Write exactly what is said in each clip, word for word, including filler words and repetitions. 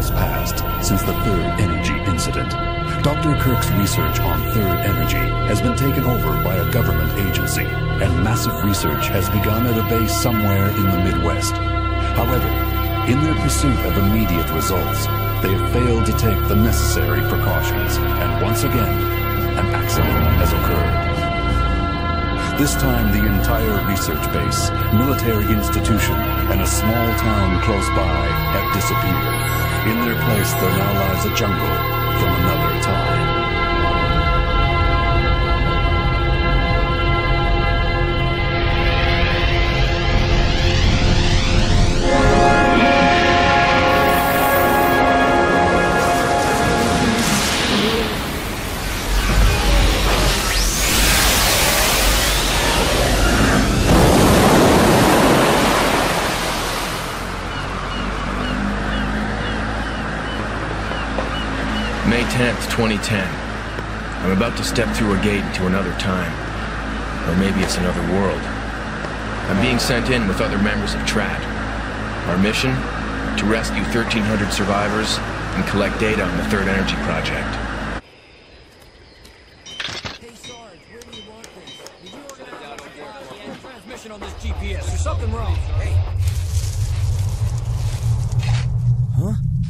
years passed since the Third Energy incident. Doctor Kirk's research on Third Energy has been taken over by a government agency, and massive research has begun at a base somewhere in the Midwest. However, in their pursuit of immediate results, they have failed to take the necessary precautions, and once again, an accident has occurred. This time, the entire research base, military institution, and a small town close by have disappeared. In their place, there now lies a jungle from another time. May tenth, twenty ten. I'm about to step through a gate into another time. Or maybe it's another world. I'm being sent in with other members of TRAT. Our mission? To rescue thirteen hundred survivors and collect data on the Third Energy Project. Hey Sarge, where do you want this? Did you organize a transmission on this G P S? There's something wrong. Hey. Huh?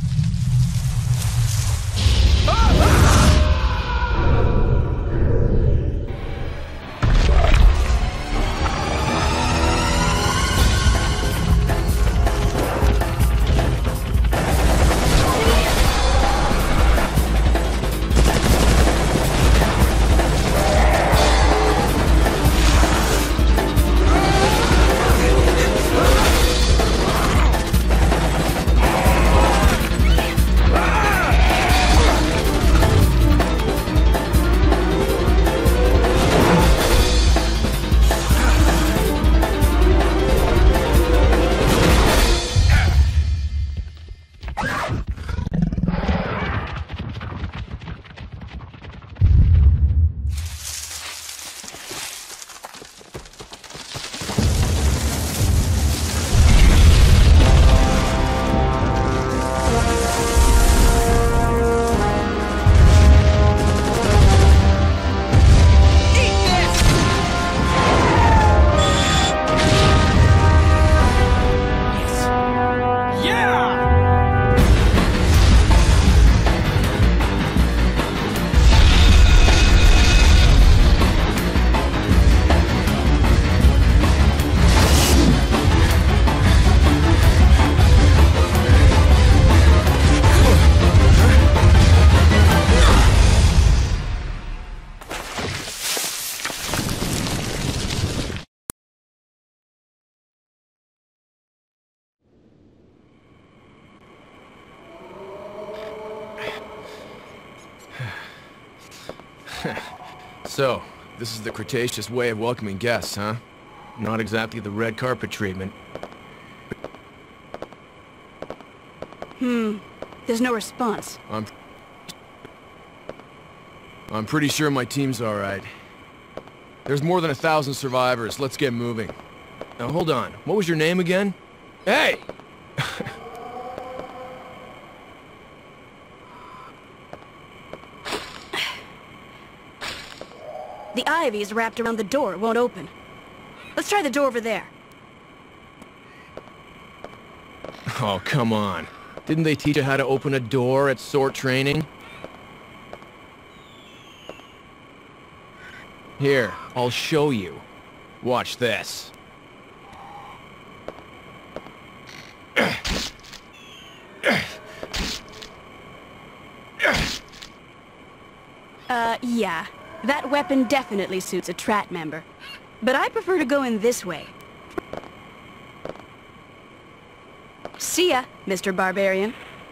So, this is the Cretaceous way of welcoming guests, huh? Not exactly the red carpet treatment. Hmm. There's no response. I'm... I'm pretty sure my team's alright. There's more than a thousand survivors. Let's get moving. Now, hold on. What was your name again? Hey! The ivy is wrapped around the door. It won't open. Let's try the door over there. Oh, come on. Didn't they teach you how to open a door at S O R T training? Here, I'll show you. Watch this. Uh, yeah. That weapon definitely suits a TRAT member. But I prefer to go in this way. See ya, Mister Barbarian.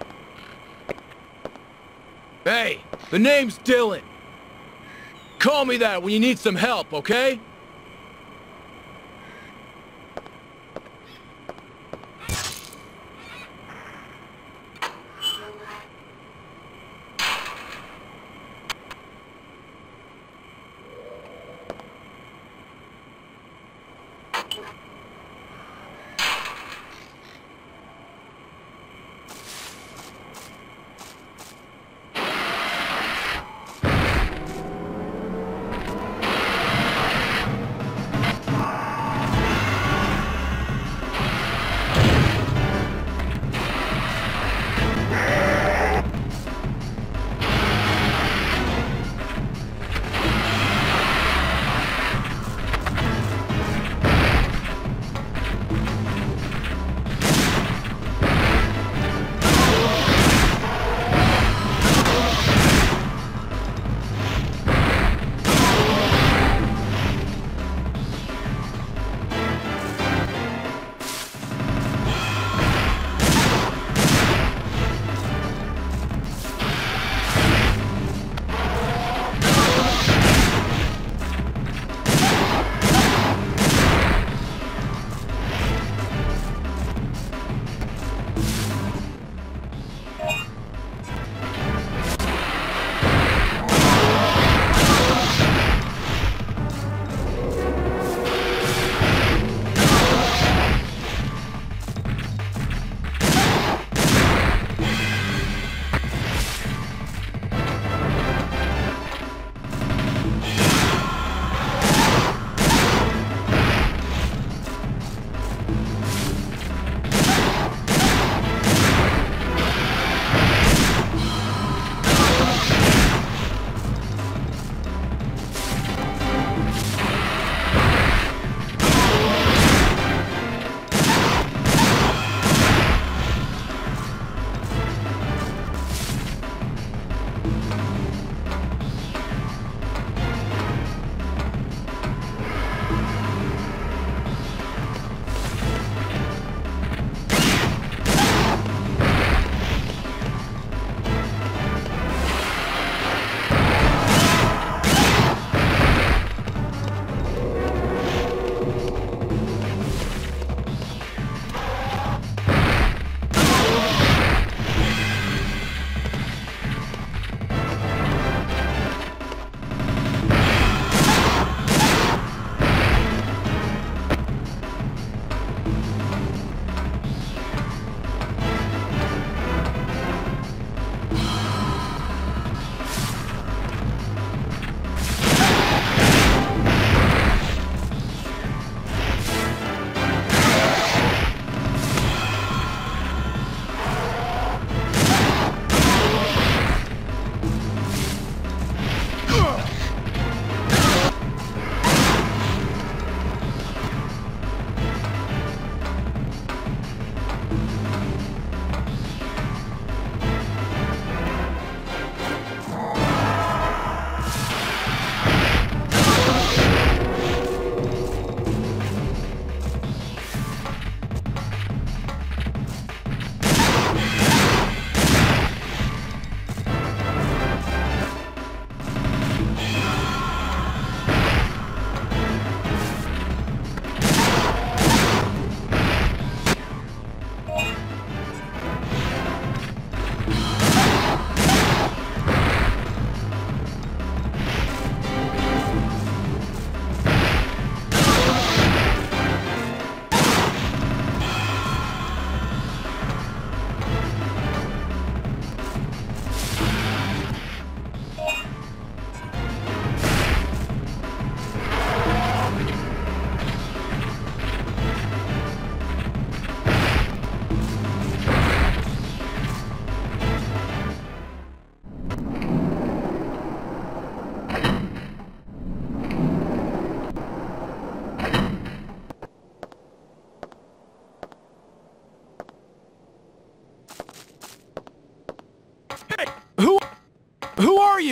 Hey, the name's Dylan. Call me that when you need some help, okay?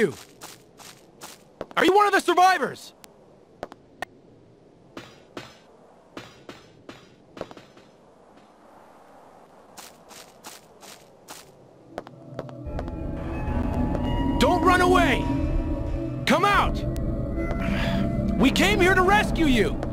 you? Are you one of the survivors? Don't run away! Come out! We came here to rescue you!